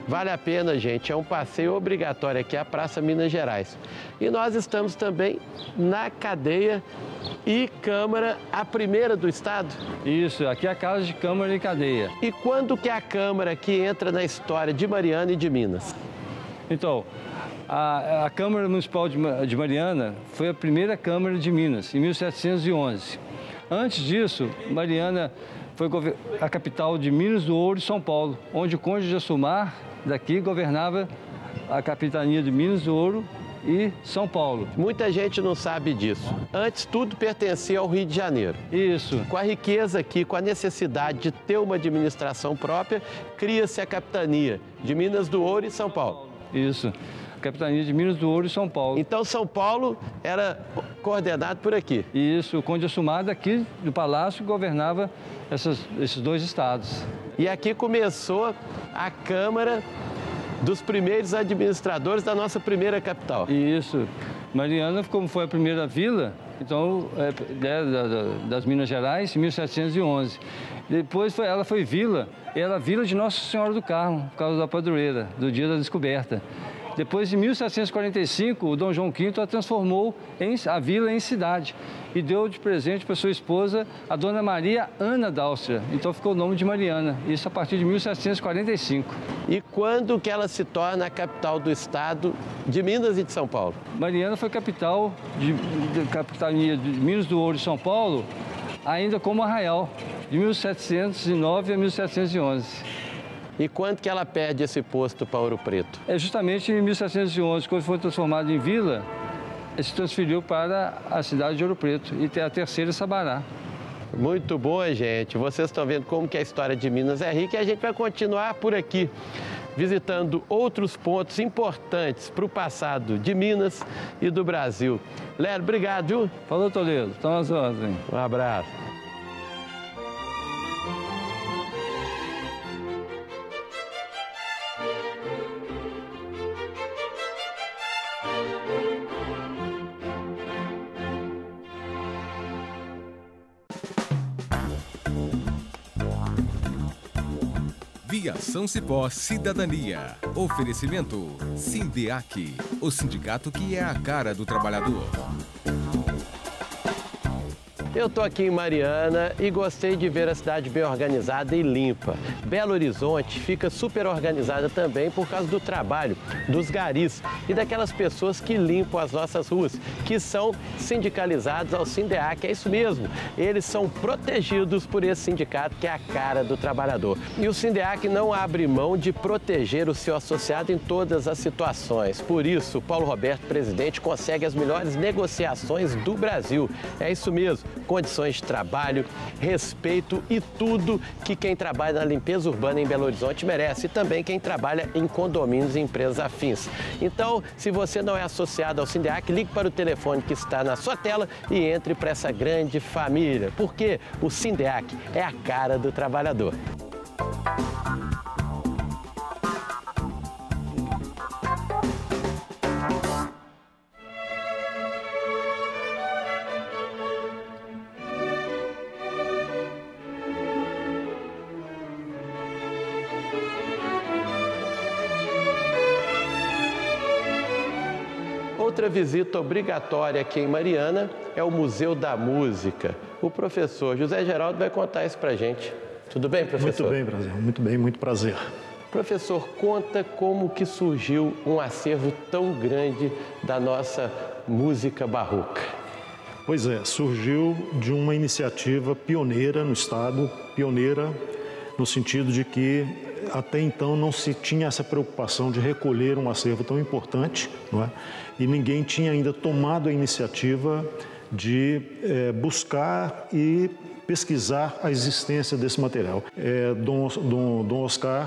Vale a pena, gente, é um passeio obrigatório aqui à Praça Minas Gerais. E nós estamos também na cadeia e Câmara, a primeira do estado. Isso, aqui é a Casa de Câmara e Cadeia. E quando que a Câmara aqui entra na história de Mariana e de Minas? Então, a Câmara Municipal de Mariana foi a primeira Câmara de Minas, em 1711. Antes disso, Mariana foi a capital de Minas do Ouro e São Paulo, onde o Conde de Assumar, daqui, governava a capitania de Minas do Ouro e São Paulo. Muita gente não sabe disso. Antes, tudo pertencia ao Rio de Janeiro. Isso. Com a riqueza aqui, com a necessidade de ter uma administração própria, cria-se a capitania de Minas do Ouro e São Paulo. Isso. Capitania de Minas do Ouro e São Paulo. Então, São Paulo era coordenado por aqui. Isso, o Conde Assumar daqui do Palácio governava esses dois estados. E aqui começou a Câmara dos primeiros administradores da nossa primeira capital. Isso. Mariana, como foi a primeira vila, então, das Minas Gerais, em 1711. Depois ela foi vila, era a vila de Nossa Senhora do Carmo, por causa da padroeira, do dia da descoberta. Depois, em 1745, o Dom João V a transformou a vila em cidade e deu de presente para sua esposa, a Dona Maria Ana d'Áustria. Então ficou o nome de Mariana, isso a partir de 1745. E quando que ela se torna a capital do estado de Minas e de São Paulo? Mariana foi capital de capitania de Minas do Ouro e São Paulo, ainda como arraial, de 1709 a 1711. E quando que ela perde esse posto para Ouro Preto? É justamente em 1711, quando foi transformado em vila, se transferiu para a cidade de Ouro Preto e tem a terceira Sabará. Muito boa, gente. Vocês estão vendo como que a história de Minas é rica e a gente vai continuar por aqui, visitando outros pontos importantes para o passado de Minas e do Brasil. Léo, obrigado, viu? Falou, Toledo. Estão às ordens. Um abraço. Viação Cipó Cidadania. Oferecimento Sindeac, o sindicato que é a cara do trabalhador. Eu estou aqui em Mariana e gostei de ver a cidade bem organizada e limpa. Belo Horizonte fica super organizada também por causa do trabalho dos garis e daquelas pessoas que limpam as nossas ruas, que são sindicalizados ao Sindeac. É isso mesmo, eles são protegidos por esse sindicato que é a cara do trabalhador. E o Sindeac não abre mão de proteger o seu associado em todas as situações. Por isso, Paulo Roberto, presidente, consegue as melhores negociações do Brasil. É isso mesmo. Condições de trabalho, respeito e tudo que quem trabalha na limpeza urbana em Belo Horizonte merece, e também quem trabalha em condomínios e empresas afins. Então, se você não é associado ao Sindeac, ligue para o telefone que está na sua tela e entre para essa grande família, porque o Sindeac é a cara do trabalhador. Outra visita obrigatória aqui em Mariana é o Museu da Música. O professor José Geraldo vai contar isso pra gente. Tudo bem, professor? Muito bem, prazer. Muito bem, muito prazer. Professor, conta como que surgiu um acervo tão grande da nossa música barroca. Pois é, surgiu de uma iniciativa pioneira no Estado, pioneira no sentido de que até então não se tinha essa preocupação de recolher um acervo tão importante, não é? E ninguém tinha ainda tomado a iniciativa de buscar e pesquisar a existência desse material. Dom Oscar,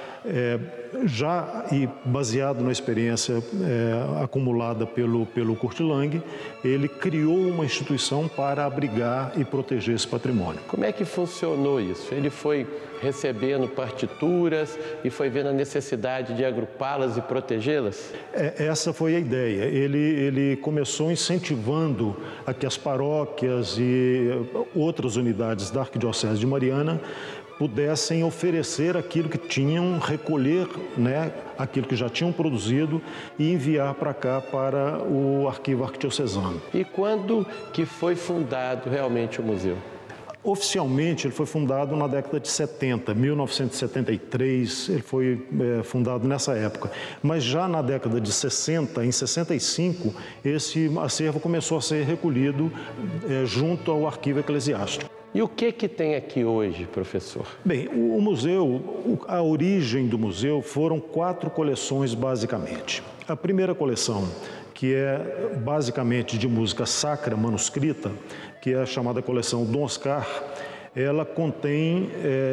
já e baseado na experiência acumulada pelo Kurt Lang, ele criou uma instituição para abrigar e proteger esse patrimônio. Como é que funcionou isso? Ele foi recebendo partituras e foi vendo a necessidade de agrupá-las e protegê-las? Essa foi a ideia. Ele começou incentivando a que as paróquias e outras unidades da Arquidiocese de Mariana pudessem oferecer aquilo que tinham, recolher, né, aquilo que já tinham produzido e enviar para cá, para o Arquivo Arquidiocesano. E quando que foi fundado realmente o museu? Oficialmente, ele foi fundado na década de 70, 1973, ele foi fundado nessa época. Mas já na década de 60, em 65, esse acervo começou a ser recolhido junto ao Arquivo Eclesiástico. E o que tem aqui hoje, professor? Bem, o museu, a origem do museu foram 4 coleções, basicamente. A primeira coleção, que é basicamente de música sacra manuscrita, que é a chamada coleção Dom Oscar, ela contém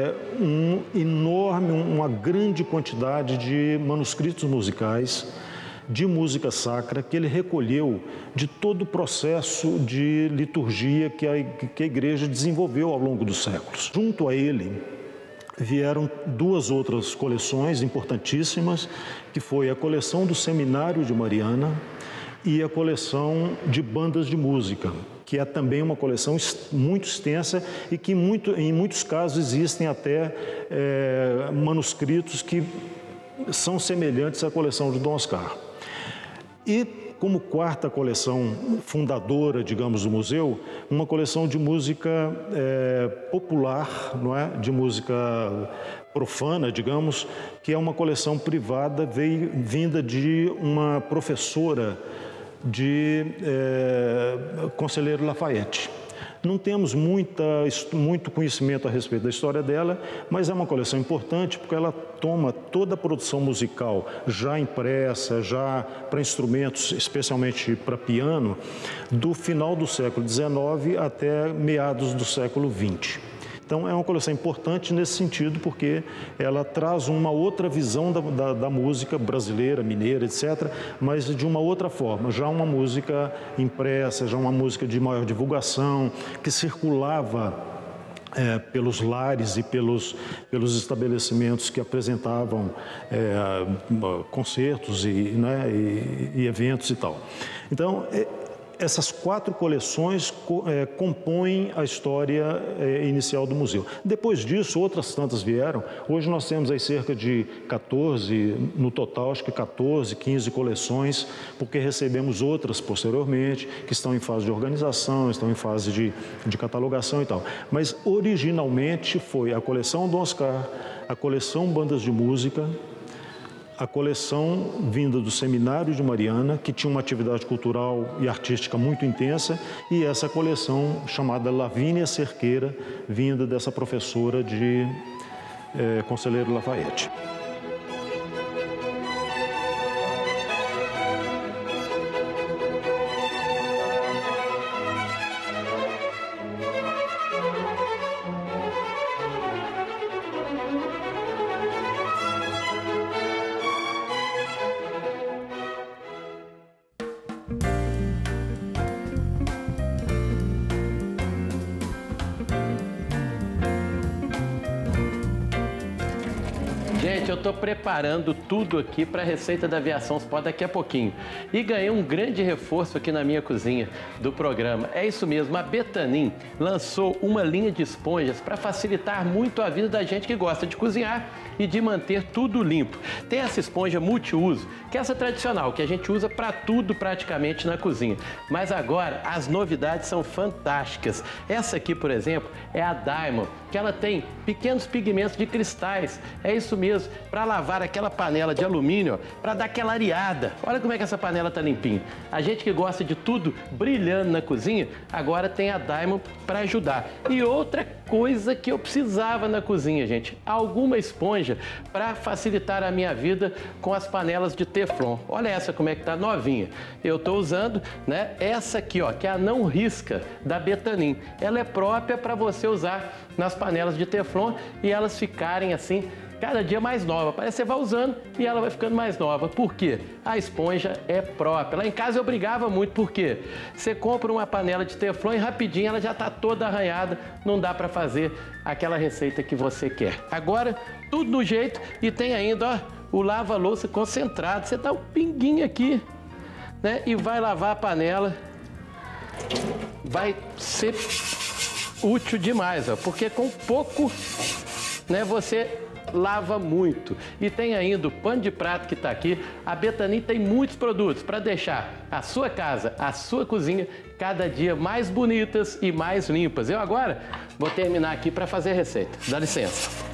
uma grande quantidade de manuscritos musicais de música sacra que ele recolheu de todo o processo de liturgia que a Igreja desenvolveu ao longo dos séculos. Junto a ele vieram 2 outras coleções importantíssimas, que foi a coleção do Seminário de Mariana e a coleção de bandas de música, que é também uma coleção muito extensa e que em muitos casos existem até manuscritos que são semelhantes à coleção de Dom Oscar. E como 4ª coleção fundadora, digamos, do museu, uma coleção de música popular, não é? De música profana, digamos, que é uma coleção privada vinda de uma professora de Conselheiro Lafayette. Não temos muito conhecimento a respeito da história dela, mas é uma coleção importante porque ela toma toda a produção musical já impressa, já para instrumentos, especialmente para piano, do final do século XIX até meados do século XX. Então, é uma coleção importante nesse sentido, porque ela traz uma outra visão da música brasileira, mineira, etc., mas de uma outra forma, já uma música impressa, já uma música de maior divulgação, que circulava pelos lares e pelos estabelecimentos que apresentavam concertos e eventos e tal. Então, essas 4 coleções compõem a história inicial do museu. Depois disso, outras tantas vieram. Hoje nós temos aí cerca de 14, no total, acho que 14, 15 coleções, porque recebemos outras posteriormente, que estão em fase de organização, estão em fase de catalogação e tal. Mas, originalmente, foi a coleção Dom Oscar, a coleção Bandas de Música, a coleção vinda do Seminário de Mariana, que tinha uma atividade cultural e artística muito intensa, e essa coleção chamada Lavínia Cerqueira, vinda dessa professora de Conselheiro Lafayette. Gente, eu estou preparando tudo aqui para a receita da Aviação Sport daqui a pouquinho. E ganhei um grande reforço aqui na minha cozinha do programa. É isso mesmo, a Betanin lançou uma linha de esponjas para facilitar muito a vida da gente que gosta de cozinhar e de manter tudo limpo. Tem essa esponja multiuso, que é essa tradicional, que a gente usa para tudo praticamente na cozinha. Mas agora as novidades são fantásticas. Essa aqui, por exemplo, é a Diamond, que ela tem pequenos pigmentos de cristais. É isso mesmo, para lavar aquela panela de alumínio, para dar aquela areada. Olha como é que essa panela tá limpinha. A gente que gosta de tudo brilhando na cozinha, agora tem a Diamond para ajudar. E outra coisa que eu precisava na cozinha, gente, alguma esponja para facilitar a minha vida com as panelas de Teflon. Olha essa como é que tá novinha. Eu estou usando, né, essa aqui, ó, que é a não risca da Betanin. Ela é própria para você usar nas panelas de Teflon e elas ficarem assim cada dia mais nova. Parece que você vai usando e ela vai ficando mais nova. Por quê? A esponja é própria. Lá em casa eu brigava muito, porque você compra uma panela de Teflon e rapidinho ela já está toda arranhada, não dá para fazer aquela receita que você quer. Agora, tudo no jeito, e tem ainda, ó, o lava-louça concentrado. Você dá um pinguinho aqui, né, e vai lavar a panela. Vai ser útil demais, ó, porque com pouco né, você lava muito. E tem ainda o pano de prato que está aqui. A Betani tem muitos produtos para deixar a sua casa, a sua cozinha cada dia mais bonitas e mais limpas. Eu agora vou terminar aqui para fazer a receita. Dá licença.